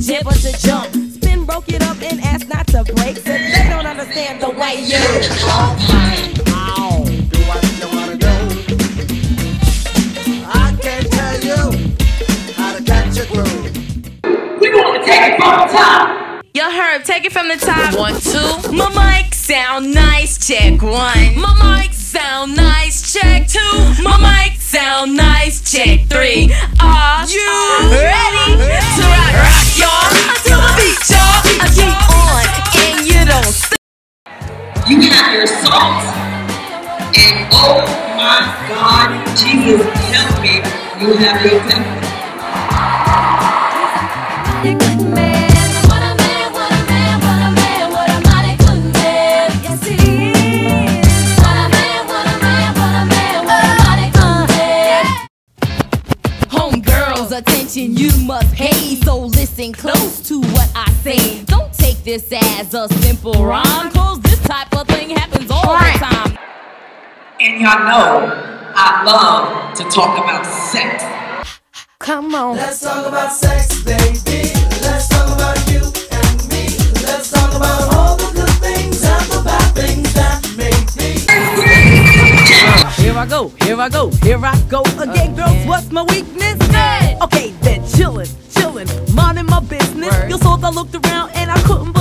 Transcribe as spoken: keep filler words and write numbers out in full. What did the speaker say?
jibber to jump. Spin, broke it up and asked not to break. Said they don't understand the way you oh, oh, do what you wanna do. I can't tell you how to catch a groove. We gonna take it from the top. Yo, Herb, take it from the top. One, two. My mic sound nice. Check one. My mic sound nice. Check two. My mic sound nice. Check three. Are you ready to rock, rock, y'all? Until the beat, y'all. I keep on and you don't stop. You have your salt, and oh my God, Jesus help me, you have your pepper. Attention you must pay, so listen close to what I say. Don't take this as a simple rhyme, cause this type of thing happens all the time. And y'all know I love to talk about sex. Come on. Let's talk about sex, baby. Let's talk about you and me. Let's talk about all the good things and the bad things that make me. Here I go, here I go, here I go again, girls. What's my weakness? Okay, then chillin', chillin', minding my business. You saw I looked around and I couldn't believe